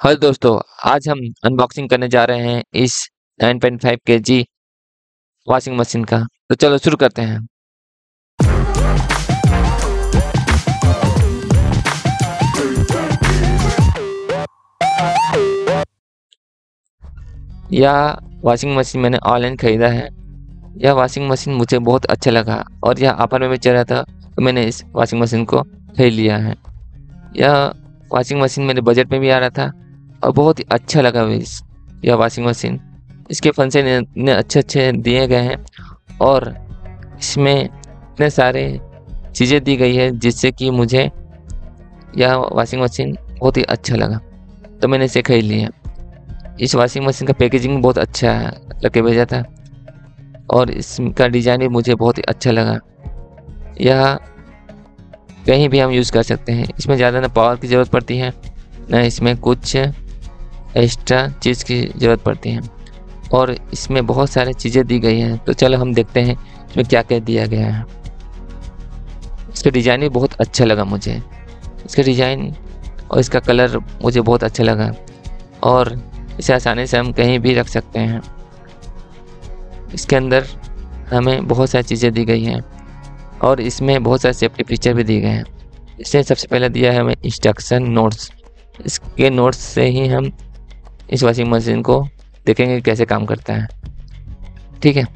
Hello दोस्तों, आज हम अनबॉक्सिंग करने जा रहे हैं इस 9.5 केजी वॉशिंग मशीन का। तो चलो शुरू करते हैं। यह वॉशिंग मशीन मैंने ऑनलाइन खरीदा है। यह वॉशिंग मशीन मुझे बहुत अच्छा लगा और यह ऑफर में भी चल रहा था, तो मैंने इस वॉशिंग मशीन को खरीद लिया है। यह वॉशिंग मशीन मेरे बजट में भी आ रहा था और बहुत ही अच्छा लगा यह वॉशिंग मशीन। इसके फंक्शन इतने अच्छे दिए गए हैं और इसमें इतने सारे चीज़ें दी गई है जिससे कि मुझे यह वॉशिंग मशीन बहुत ही अच्छा लगा, तो मैंने इसे खरीद लिया। इस वॉशिंग मशीन का पैकेजिंग बहुत अच्छा लगे भेजा था और इसका डिज़ाइन भी मुझे बहुत ही अच्छा लगा। यह कहीं भी हम यूज़ कर सकते हैं। इसमें ज़्यादा ना पावर की ज़रूरत पड़ती है, ना इसमें कुछ एक्स्ट्रा चीज़ की ज़रूरत पड़ती है और इसमें बहुत सारी चीज़ें दी गई हैं। तो चलो हम देखते हैं इसमें क्या क्या दिया गया है। इसका डिज़ाइन भी बहुत अच्छा लगा मुझे। इसका डिज़ाइन और इसका कलर मुझे बहुत अच्छा लगा और इसे आसानी से हम कहीं भी रख सकते हैं। इसके अंदर हमें बहुत सारी चीज़ें दी गई हैं और इसमें बहुत सारे सेफ्टी फीचर भी दिए गए हैं। इसने सबसे पहले दिया है हमें इंस्ट्रक्शन नोट्स। इसके नोट्स से ही हम इस वॉशिंग मशीन को देखेंगे कैसे काम करता है। ठीक है,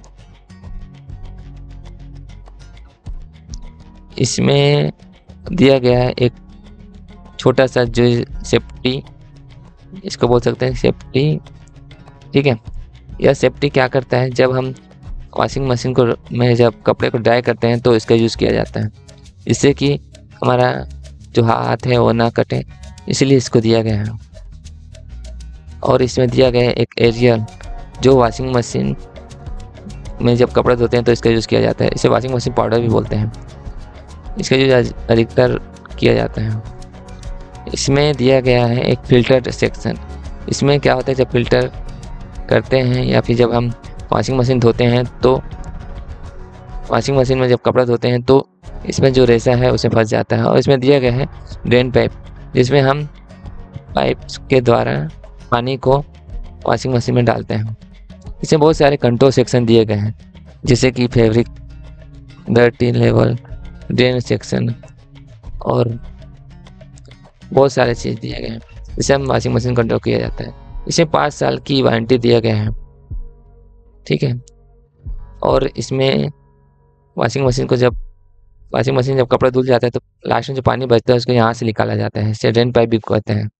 इसमें दिया गया है एक छोटा सा जो सेफ्टी, इसको बोल सकते हैं सेफ्टी। ठीक है, यह सेफ्टी क्या करता है, जब हम वॉशिंग मशीन को में जब कपड़े को ड्राई करते हैं तो इसका यूज़ किया जाता है, इससे कि हमारा जो हाथ है वो ना कटे, इसलिए इसको दिया गया है। और इसमें दिया गया है एक एरियल, जो वॉशिंग मशीन में जब कपड़े धोते हैं तो इसका यूज़ किया जाता है। इसे वॉशिंग मशीन पाउडर भी बोलते हैं। इसका यूज़ अधिकतर किया जाता है। इसमें दिया गया है एक फ़िल्टर सेक्शन। इसमें क्या होता है, जब फ़िल्टर करते हैं या फिर जब हम वॉशिंग मशीन धोते हैं तो वॉशिंग मशीन में जब कपड़ा धोते हैं तो इसमें जो रेसा है उसे फंस जाता है। और इसमें दिया गया है ड्रेन पाइप, जिसमें हम पाइप के द्वारा पानी को वॉशिंग मशीन में डालते हैं। इसमें बहुत सारे कंट्रोल सेक्शन दिए गए हैं, जैसे कि fabric, dirty level, drain section और बहुत सारे चीज़ दिए गए हैं जिससे हम वॉशिंग मशीन कंट्रोल किया जाता है। इसमें 5 साल की वारंटी दिया गया है। ठीक है, और इसमें वॉशिंग मशीन जब कपड़ा धुल जाता है तो लास्ट में जो पानी बचता है उसको यहाँ से निकाला जाता है, इसे ड्रेन पाइप भी कहते हैं।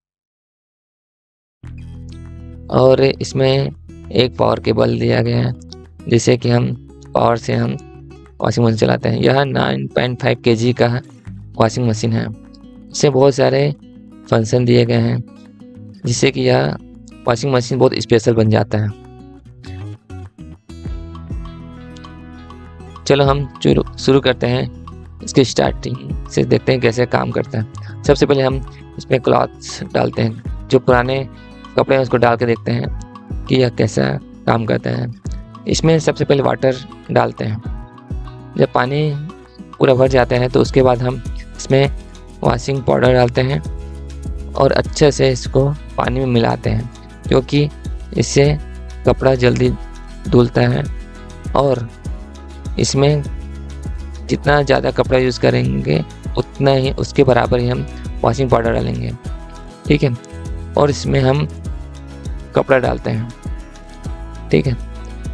और इसमें एक पावर केबल दिया गया है जिससे कि हम पावर से हम वॉशिंग मशीन चलाते हैं। यह 9.5 केजी का वॉशिंग मशीन है। इससे बहुत सारे फंक्शन दिए गए हैं जिससे कि यह वॉशिंग मशीन बहुत स्पेशल बन जाता है। चलो हम शुरू करते हैं। इसकी स्टार्टिंग से देखते हैं कैसे काम करता है। सबसे पहले हम इसमें क्लॉथ्स डालते हैं, जो पुराने कपड़े हैं उसको डाल के देखते हैं कि यह कैसा काम करता है। इसमें सबसे पहले वाटर डालते हैं। जब पानी पूरा भर जाता है तो उसके बाद हम इसमें वॉशिंग पाउडर डालते हैं और अच्छे से इसको पानी में मिलाते हैं, क्योंकि इससे कपड़ा जल्दी धुलता है। और इसमें जितना ज़्यादा कपड़ा यूज़ करेंगे उतना ही उसके बराबर ही हम वॉशिंग पाउडर डालेंगे। ठीक है, और इसमें हम कपड़ा डालते हैं। ठीक है,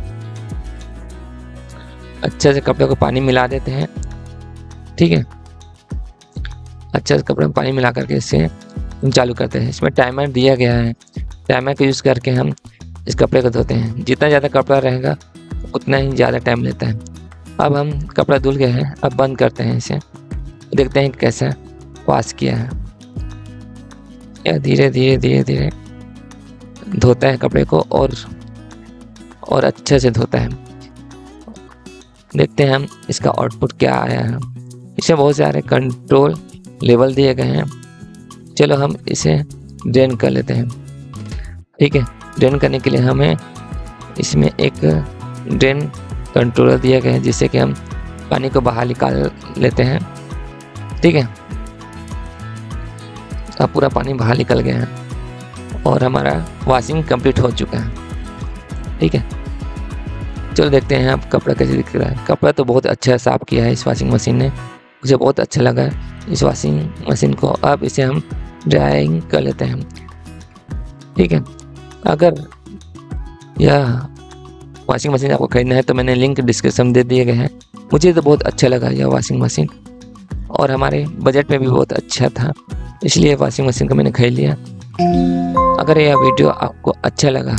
अच्छे से कपड़े को पानी मिला देते हैं। ठीक है, अच्छे से कपड़े में पानी मिला करके इसे हम चालू करते हैं। इसमें टाइमर दिया गया है, टाइमर का यूज़ करके हम इस कपड़े को धोते हैं। जितना ज़्यादा कपड़ा रहेगा उतना ही ज़्यादा टाइम लेता है। अब हम कपड़ा धुल गया है, अब बंद करते हैं इसे, देखते हैं कैसा वॉश किया है। यह धीरे धीरे धोता है कपड़े को और अच्छे से धोता है। देखते हैं हम इसका आउटपुट क्या आया है। इसमें बहुत सारे कंट्रोल लेवल दिए गए हैं। चलो हम इसे ड्रेन कर लेते हैं। ठीक है, ड्रेन करने के लिए हमें इसमें एक ड्रेन कंट्रोलर दिया गया है जिससे कि हम पानी को बाहर निकाल लेते हैं। ठीक है, अब पूरा पानी बाहर निकल गया है। और हमारा वॉशिंग कंप्लीट हो चुका है। ठीक है, चलो देखते हैं अब कपड़ा कैसे दिख रहा है। कपड़ा तो बहुत अच्छा साफ़ किया है इस वॉशिंग मशीन ने, मुझे बहुत अच्छा लगा इस वॉशिंग मशीन को। अब इसे हम ड्राइंग कर लेते हैं। ठीक है, अगर यह वॉशिंग मशीन आपको खरीदना है तो मैंने लिंक डिस्क्रिप्शन में दे दिए गए हैं। मुझे तो बहुत अच्छा लगा यह वॉशिंग मशीन, और हमारे बजट में भी बहुत अच्छा था, इसलिए वॉशिंग मशीन को मैंने खरीद लिया। अगर यह वीडियो आपको अच्छा लगा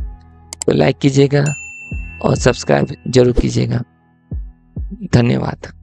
तो लाइक कीजिएगा और सब्सक्राइब जरूर कीजिएगा। धन्यवाद।